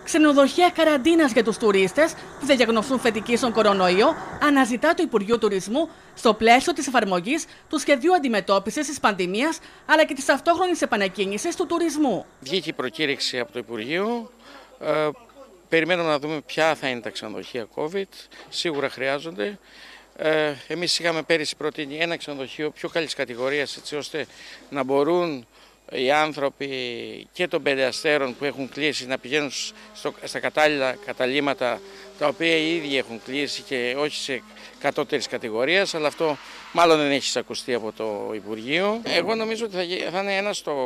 Ξενοδοχεία καραντίνας για τους τουρίστες που θα διαγνωστούν θετικοί στον κορονοϊό αναζητά το Υπουργείο Τουρισμού στο πλαίσιο της εφαρμογής του σχεδίου αντιμετώπισης της πανδημίας αλλά και της ταυτόχρονης επανεκκίνησης του τουρισμού. Βγήκε η προκήρυξη από το Υπουργείο. Περιμένουμε να δούμε ποια θα είναι τα ξενοδοχεία COVID. Σίγουρα χρειάζονται. Εμείς είχαμε πέρυσι προτείνει ένα ξενοδοχείο πιο καλής κατηγορίας, έτσι ώστε να μπορούν οι άνθρωποι και των 5 αστέρων που έχουν κλείσει να πηγαίνουν στα κατάλληλα καταλύματα, τα οποία οι ίδιοι έχουν κλείσει και όχι σε κατώτερης κατηγορίας, αλλά αυτό μάλλον δεν έχει εισακουστεί από το Υπουργείο. Εγώ νομίζω ότι θα είναι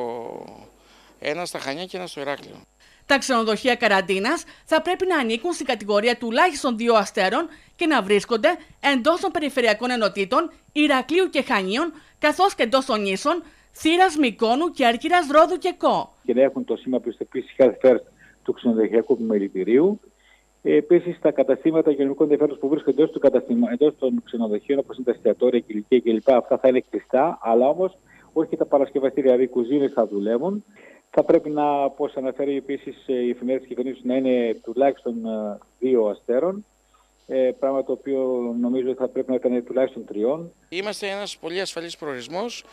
ένα στα Χανιά και ένα στο Ηράκλειο. Τα ξενοδοχεία καραντίνας θα πρέπει να ανήκουν στην κατηγορία τουλάχιστον 2 αστέρων και να βρίσκονται εντός των περιφερειακών ενωτήτων Ηρακλείου και Χανίων, καθώς και εντός των νήσων Θήρας, Μυκόνου, Κέρκυρας, Ρόδου και Κο. Και να έχουν το σήμα πιστοποίησης Health First του ξενοδοχειακού επιμελητηρίου. Επίσης, τα καταστήματα υγειονομικού ενδιαφέροντος που βρίσκονται εντός των ξενοδοχείων, όπως είναι τα εστιατόρια, κηλικία κλπ., αυτά θα είναι κλειστά, αλλά όμως όχι τα παρασκευαστήρια, δηλαδή οι κουζίνες θα δουλεύουν. Θα πρέπει να, όπως αναφέρει επίσης η εφημερίδα της κυβερνήσεως, να είναι τουλάχιστον 2 αστέρων. Πράγμα το οποίο νομίζω ότι θα πρέπει να ήταν τουλάχιστον 3. Είμαστε ένας πολύ ασφαλής προορισμός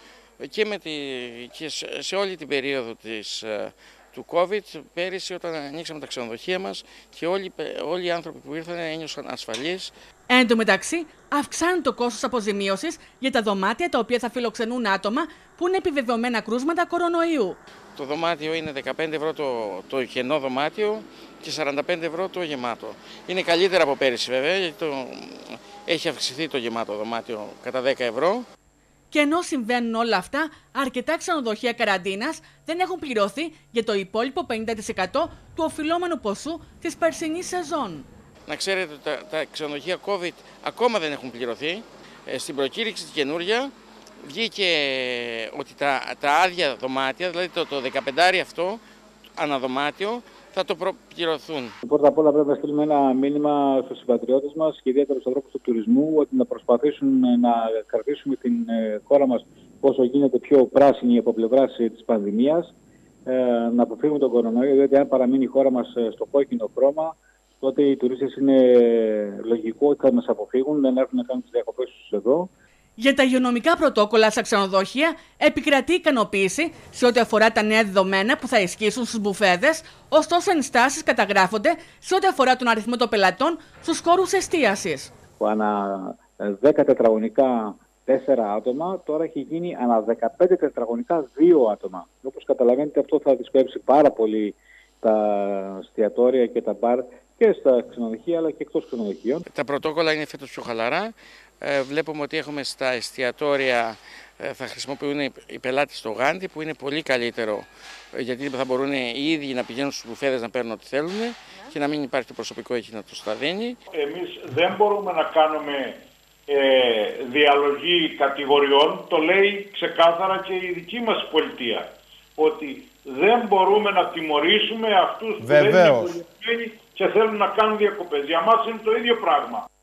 και σε όλη την περίοδο του COVID, πέρυσι όταν ανοίξαμε τα ξενοδοχεία μας και όλοι οι άνθρωποι που ήρθαν ένιωσαν ασφαλείς. Εν τω μεταξύ, αυξάνει το κόστος αποζημίωσης για τα δωμάτια τα οποία θα φιλοξενούν άτομα που είναι επιβεβαιωμένα κρούσματα κορονοϊού. Το δωμάτιο είναι 15 ευρώ το κενό δωμάτιο και 45 ευρώ το γεμάτο. Είναι καλύτερα από πέρυσι βέβαια, γιατί έχει αυξηθεί το γεμάτο δωμάτιο κατά 10 ευρώ. Και ενώ συμβαίνουν όλα αυτά, αρκετά ξενοδοχεία καραντίνας δεν έχουν πληρωθεί για το υπόλοιπο 50% του οφειλόμενου ποσού της περσινής σεζόν. Να ξέρετε ότι τα ξενοδοχεία COVID ακόμα δεν έχουν πληρωθεί. Στην προκήρυξη τη καινούρια βγήκε ότι τα άδεια δωμάτια, δηλαδή το 15 αυτό αναδωμάτιο, θα το προπληρωθούν. Πρώτα απ' όλα πρέπει να στείλουμε ένα μήνυμα στους συμπατριώτες μας και ιδιαίτερα στους ανθρώπους του τουρισμού ότι να προσπαθήσουν να κρατήσουμε την χώρα μας όσο γίνεται πιο πράσινη από πλευράς της πανδημίας, να αποφύγουμε τον κορονοϊό, διότι αν παραμείνει η χώρα μας στο κόκκινο χρώμα, τότε οι τουρίστες είναι λογικό ότι θα μας αποφύγουν, δεν έρθουν να κάνουν τις διακοπές τους εδώ. Για τα υγειονομικά πρωτόκολλα στα ξενοδοχεία επικρατεί ικανοποίηση σε ό,τι αφορά τα νέα δεδομένα που θα ισχύσουν στους μπουφέδες, ωστόσο ενστάσεις καταγράφονται σε ό,τι αφορά τον αριθμό των πελατών στους χώρους εστίασης. Ανά 10 τετραγωνικά 4 άτομα, τώρα έχει γίνει ανά 15 τετραγωνικά 2 άτομα. Όπως καταλαβαίνετε, αυτό θα δυσκολέψει πάρα πολύ τα εστιατόρια και τα μπαρ και στα ξενοδοχεία αλλά και εκτός ξενοδοχείων. Τα πρωτόκολλα είναι φέτος πιο χαλαρά. Βλέπουμε ότι έχουμε στα εστιατόρια θα χρησιμοποιούν οι πελάτες το γάντι, που είναι πολύ καλύτερο, γιατί θα μπορούν οι ίδιοι να πηγαίνουν στους μπουφέδες να παίρνουν ό,τι θέλουν και να μην υπάρχει το προσωπικό εκεί να τους τα δίνει. Εμείς δεν μπορούμε να κάνουμε διαλογή κατηγοριών, το λέει ξεκάθαρα και η δική μας πολιτεία, ότι δεν μπορούμε να τιμωρήσουμε αυτούς που δεν είναι πολιτικοί και θέλουν να κάνουν διακοπές. Για μας είναι το ίδιο πράγμα.